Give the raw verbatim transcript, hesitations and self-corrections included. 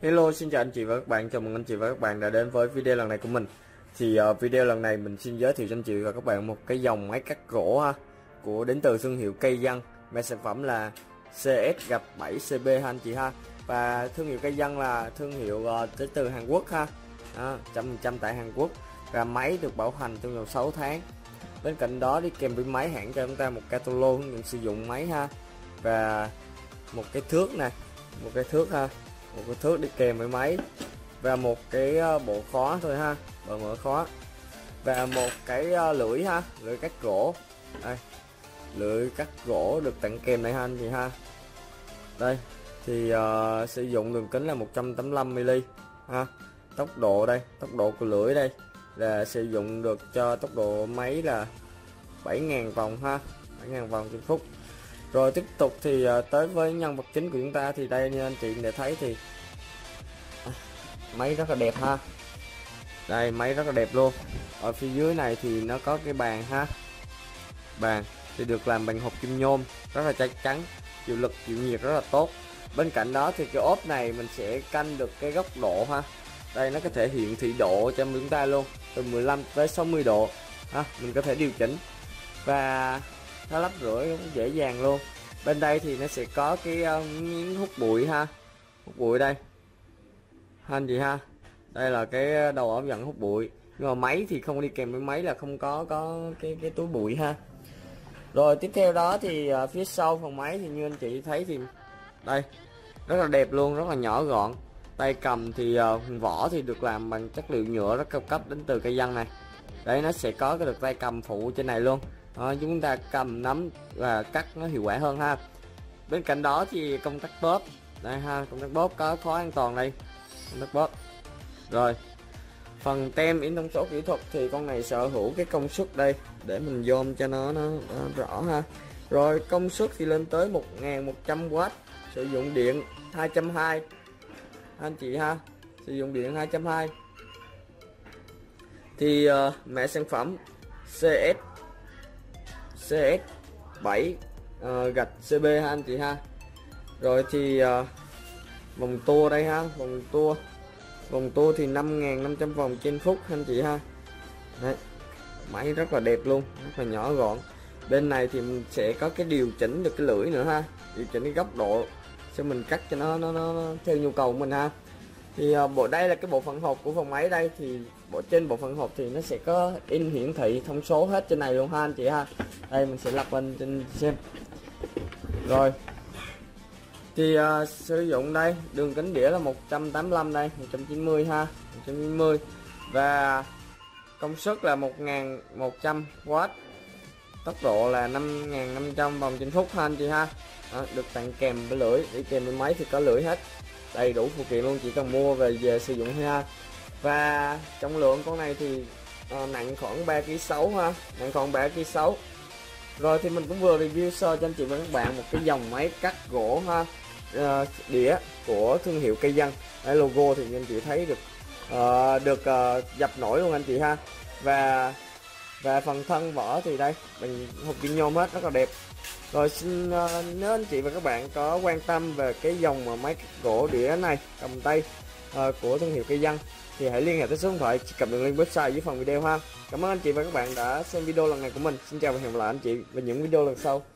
Hello, xin chào anh chị và các bạn, chào mừng anh chị và các bạn đã đến với video lần này của mình. Thì uh, video lần này mình xin giới thiệu cho anh chị và các bạn một cái dòng máy cắt gỗ ha, của đến từ thương hiệu Cây Dân. Mã sản phẩm là xê ét gặp bảy xê bê ha anh chị ha. Và thương hiệu Cây Dân là thương hiệu uh, tới từ Hàn Quốc ha, một trăm phần trăm tại Hàn Quốc. Và máy được bảo hành trong vòng sáu tháng. Bên cạnh đó đi kèm với máy hãng cho chúng ta một catalog hướng dẫn sử dụng máy ha, và một cái thước này, một cái thước ha, một cái thước đi kèm với máy, và một cái bộ khóa thôi ha, bộ mở khóa, và một cái lưỡi ha, lưỡi cắt gỗ. Đây, lưỡi cắt gỗ được tặng kèm này ha anh chị ha. Đây thì uh, sử dụng đường kính là một trăm tám mươi lăm mi-li-mét ha. Tốc độ đây, tốc độ của lưỡi đây là sử dụng được cho tốc độ máy là bảy nghìn vòng ha, bảy nghìn vòng trên phút. Rồi tiếp tục thì uh, tới với nhân vật chính của chúng ta, thì đây như anh chị để thấy thì à, máy rất là đẹp ha. Đây, máy rất là đẹp luôn. Ở phía dưới này thì nó có cái bàn ha. Bàn thì được làm bằng hộp kim nhôm rất là chắc chắn, chịu lực chịu nhiệt rất là tốt. Bên cạnh đó thì cái ốp này mình sẽ canh được cái góc độ ha. Đây nó có thể hiện thị độ cho chúng ta luôn, từ mười lăm tới sáu mươi độ ha, mình có thể điều chỉnh và nó lắp rưỡi cũng dễ dàng luôn. Bên đây thì nó sẽ có cái uh, miếng hút bụi ha, hút bụi đây ha anh chị ha. Đây là cái đầu ống dẫn hút bụi, nhưng mà máy thì không đi kèm với máy là không có có cái cái túi bụi ha. Rồi tiếp theo đó thì uh, phía sau phần máy thì như anh chị thấy thì đây rất là đẹp luôn, rất là nhỏ gọn. Tay cầm thì uh, vỏ thì được làm bằng chất liệu nhựa rất cao cấp đến từ Cây Dân này. Đây nó sẽ có cái được tay cầm phụ trên này luôn. Đó, chúng ta cầm nắm và cắt nó hiệu quả hơn ha. Bên cạnh đó thì công tắc bóp đây ha, công tắc bóp có khóa an toàn đây, công tắc bóp. Rồi phần tem in thông số kỹ thuật thì con này sở hữu cái công suất đây để mình zoom cho nó, nó, nó rõ ha. Rồi công suất thì lên tới một nghìn một trăm oát, sử dụng điện hai trăm hai mươi anh chị ha, sử dụng điện hai trăm hai mươi. Thì uh, mã sản phẩm xê ét xê ét bảy uh, gạch xê bê ha anh chị ha. Rồi thì uh, vòng tua đây ha, vòng tua vòng tua thì năm nghìn năm trăm vòng trên phút anh chị ha. Đấy, máy rất là đẹp luôn, rất là nhỏ gọn. Bên này thì mình sẽ có cái điều chỉnh được cái lưỡi nữa ha, điều chỉnh cái góc độ cho mình cắt cho nó nó, nó, nó theo nhu cầu của mình ha. Thì uh, bộ đây là cái bộ phận hộp của phần máy đây, thì bộ trên bộ phận hộp thì nó sẽ có in hiển thị thông số hết trên này luôn ha anh chị ha. Đây mình sẽ lật lên trên xem. Rồi thì uh, sử dụng đây đường kính đĩa là một trăm tám mươi lăm đây, một trăm chín mươi ha, một trăm chín mươi, và công suất là một nghìn một trăm oát, tốc độ là năm nghìn năm trăm vòng trên phút ha anh chị ha. Đó, được tặng kèm với lưỡi, đi kèm với máy thì có lưỡi hết, đầy đủ phụ kiện luôn, chỉ cần mua về về sử dụng thôi ha. Và trọng lượng con này thì uh, nặng khoảng ba ki lô gam sáu ha, nặng khoảng ba ki lô gam sáu. Rồi thì mình cũng vừa review sơ cho anh chị và các bạn một cái dòng máy cắt gỗ ha, uh, đĩa của thương hiệu Cây Dân. Đây, logo thì anh chị thấy được uh, được uh, dập nổi luôn anh chị ha. Và và phần thân vỏ thì đây bằng hộp kim nhôm hết, rất là đẹp. Rồi xin uh, nếu anh chị và các bạn có quan tâm về cái dòng máy cắt gỗ đĩa này cầm tay uh, của thương hiệu Cây Dân thì hãy liên hệ tới số điện thoại truy cập đường link website dưới phần video ha. Cảm ơn anh chị và các bạn đã xem video lần này của mình. Xin chào và hẹn gặp lại anh chị vào những video lần sau.